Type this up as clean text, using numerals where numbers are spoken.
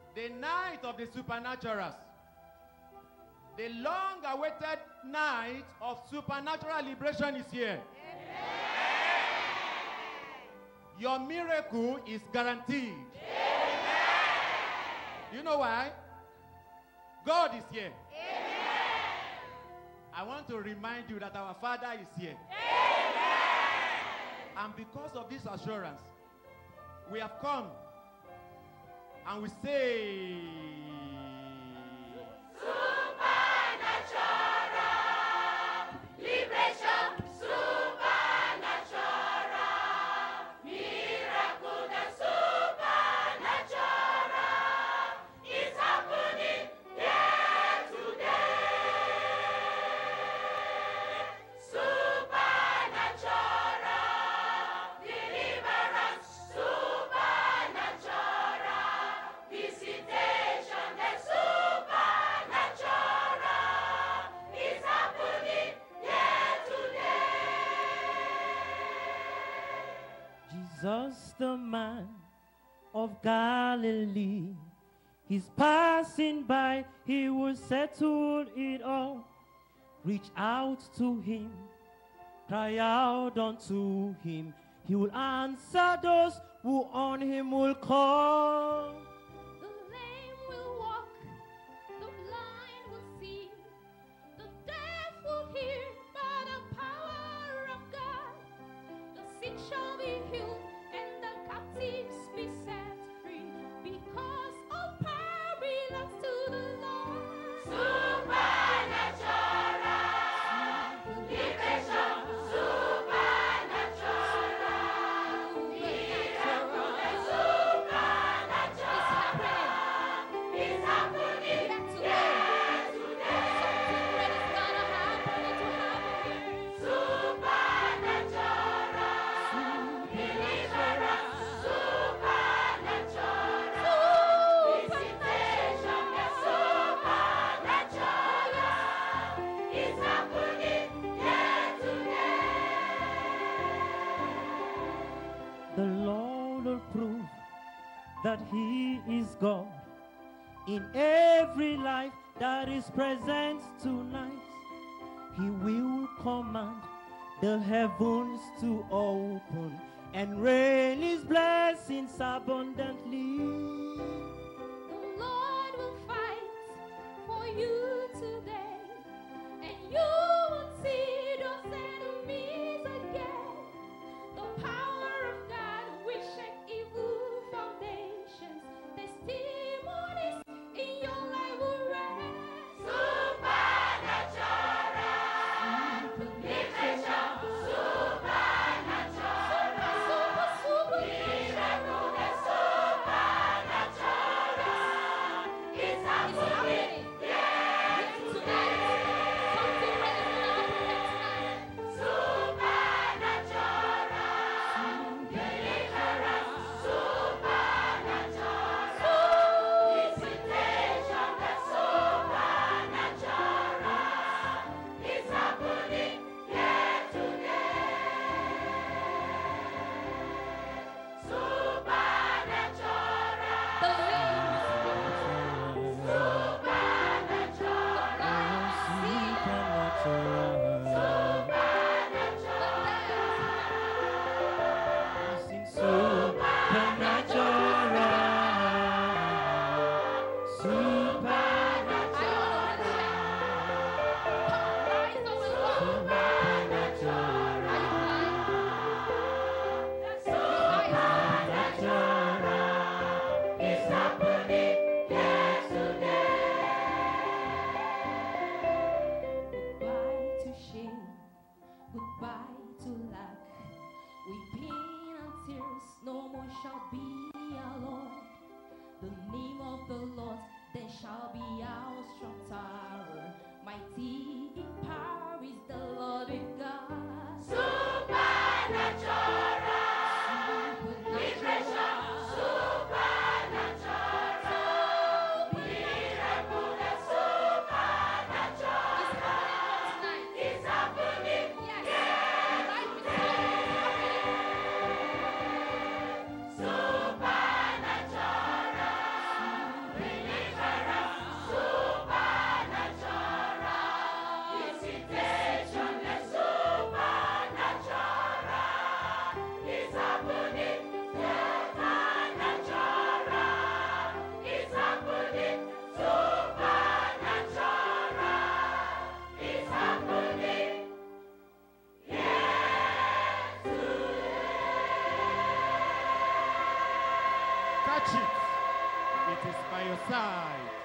The night of the supernaturals. The long-awaited night of supernatural liberation is here. Amen. Your miracle is guaranteed. Amen. You know why? God is here. Amen. I want to remind you that our Father is here. Amen. And because of this assurance, we have come and we say, Jesus, the man of Galilee, he's passing by, he will settle it all. Reach out to him, cry out unto him, he will answer those who on him will call. The lame will walk, the blind will see, the deaf will hear by the power of God. The sick shall be healed and the captives be set free, because all power belongs to the Lord. Supernatural liberation, supernatural miracle, supernatural is happening today. Something great is gonna happen, it will happen here. Supernatural deliverance, supernatural visitation, yes, supernatural is happening here today. The Lord will prove that he is God in every life that is present tonight. He will command the heavens to open and rain his blessings abundantly. The Lord will fight for you today, and you will see those enemies again. The power of God will shake evil foundations. Testimonies in your life will rise. Supernatural liberation, supernatural, super, super, miracle, supernatural. Catch it. It is by your side.